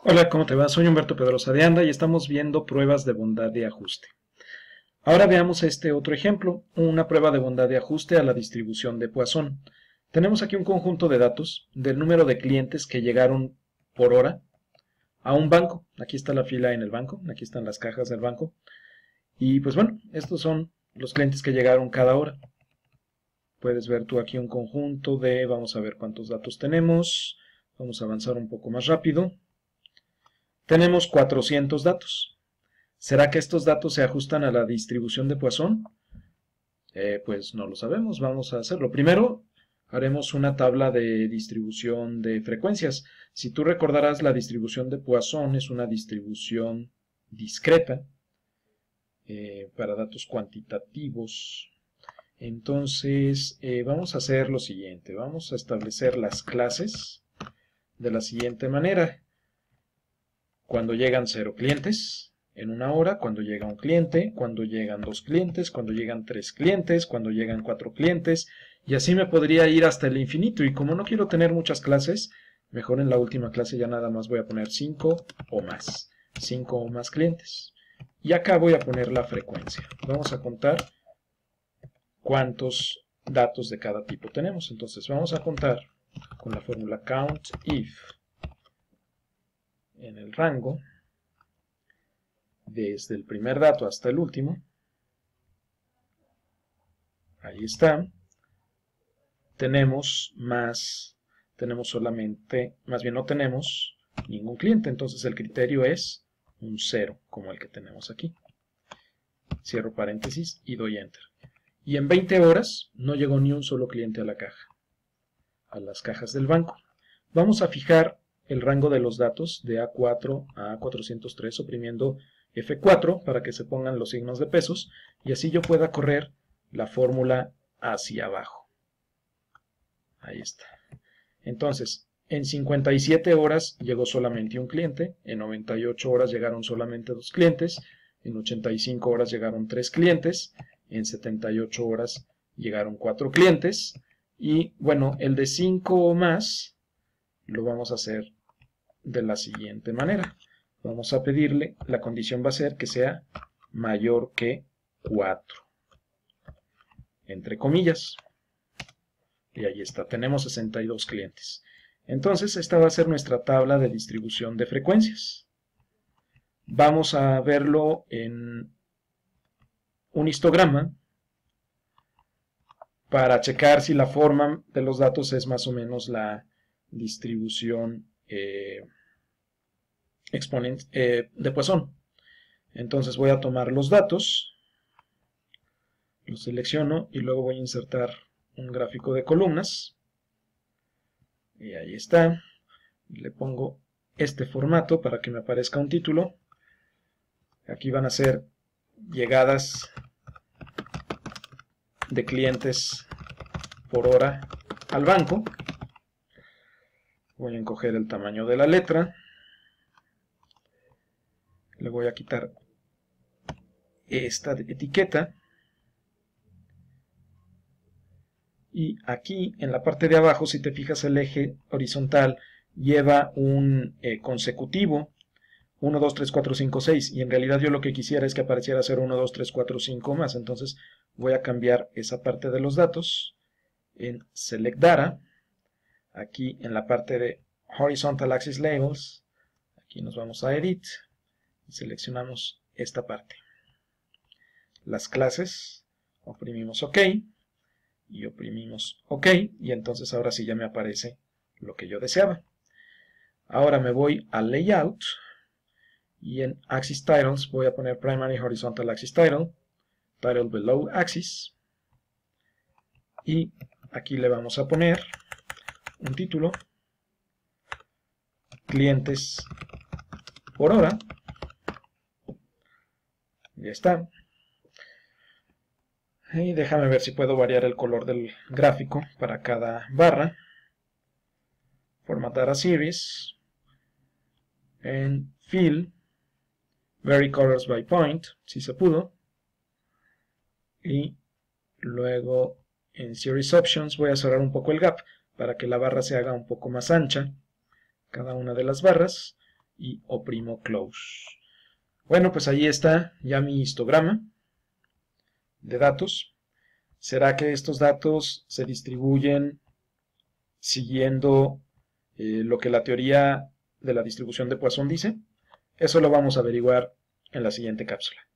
Hola, ¿cómo te va? Soy Humberto Pedrosa de Anda y estamos viendo pruebas de bondad de ajuste. Ahora veamos este otro ejemplo, una prueba de bondad de ajuste a la distribución de Poisson. Tenemos aquí un conjunto de datos del número de clientes que llegaron por hora a un banco. Aquí está la fila en el banco, aquí están las cajas del banco. Y pues bueno, estos son los clientes que llegaron cada hora. Puedes ver tú aquí un conjunto de, vamos a ver cuántos datos tenemos. Vamos a avanzar un poco más rápido. Tenemos 400 datos. ¿Será que estos datos se ajustan a la distribución de Poisson? Pues no lo sabemos, vamos a hacerlo. Primero haremos una tabla de distribución de frecuencias. Si tú recordarás, la distribución de Poisson es una distribución discreta para datos cuantitativos. Entonces, vamos a hacer lo siguiente. Vamos a establecer las clases de la siguiente manera. Cuando llegan 0 clientes en una hora, cuando llega un cliente, cuando llegan 2 clientes, cuando llegan 3 clientes, cuando llegan 4 clientes, y así me podría ir hasta el infinito. Y como no quiero tener muchas clases, mejor en la última clase ya nada más voy a poner 5 o más. 5 o más clientes. Y acá voy a poner la frecuencia. Vamos a contar cuántos datos de cada tipo tenemos. Entonces vamos a contar con la fórmula count if en el rango desde el primer dato hasta el último. Ahí está. Tenemos solamente, más bien no tenemos ningún cliente, entonces el criterio es un 0, como el que tenemos aquí. Cierro paréntesis y doy enter. Y en 20 horas no llegó ni un solo cliente a la caja, a las cajas del banco. Vamos a fijar el rango de los datos de A4 a A403 oprimiendo F4 para que se pongan los signos de pesos y así yo pueda correr la fórmula hacia abajo. Ahí está. Entonces, en 57 horas llegó solamente un cliente, en 98 horas llegaron solamente 2 clientes, en 85 horas llegaron 3 clientes, en 78 horas llegaron 4 clientes, y bueno, el de 5 o más lo vamos a hacer de la siguiente manera. Vamos a pedirle, la condición va a ser que sea mayor que 4, entre comillas. Y ahí está, tenemos 62 clientes. Entonces, esta va a ser nuestra tabla de distribución de frecuencias. Vamos a verlo en un histograma para checar si la forma de los datos es más o menos la distribución de Poisson. Entonces voy a tomar los datos, los selecciono y luego voy a insertar un gráfico de columnas. Y ahí está. Le pongo este formato para que me aparezca un título. Aquí van a ser llegadas de clientes por hora al banco. Voy a encoger el tamaño de la letra. Le voy a quitar esta etiqueta. Y aquí en la parte de abajo, si te fijas, el eje horizontal lleva un consecutivo 1, 2, 3, 4, 5, 6 y en realidad yo lo que quisiera es que apareciera ser 1, 2, 3, 4, 5 más. Entonces voy a cambiar esa parte de los datos en Select Data. Aquí en la parte de Horizontal Axis Labels, aquí nos vamos a Edit y seleccionamos esta parte. Las clases, oprimimos OK y oprimimos OK y entonces ahora sí ya me aparece lo que yo deseaba. Ahora me voy a Layout y en Axis Titles voy a poner Primary Horizontal Axis Title, Title Below Axis y aquí le vamos a poner un título, clientes por hora. Ya está. Y déjame ver si puedo variar el color del gráfico para cada barra. Formatar a Series. En Fill. Vary Colors by Point, si se pudo. Y luego en Series Options voy a cerrar un poco el gap para que la barra se haga un poco más ancha. Cada una de las barras. y oprimo close. Bueno, pues ahí está ya mi histograma de datos. ¿Será que estos datos se distribuyen siguiendo lo que la teoría de la distribución de Poisson dice? Eso lo vamos a averiguar en la siguiente cápsula.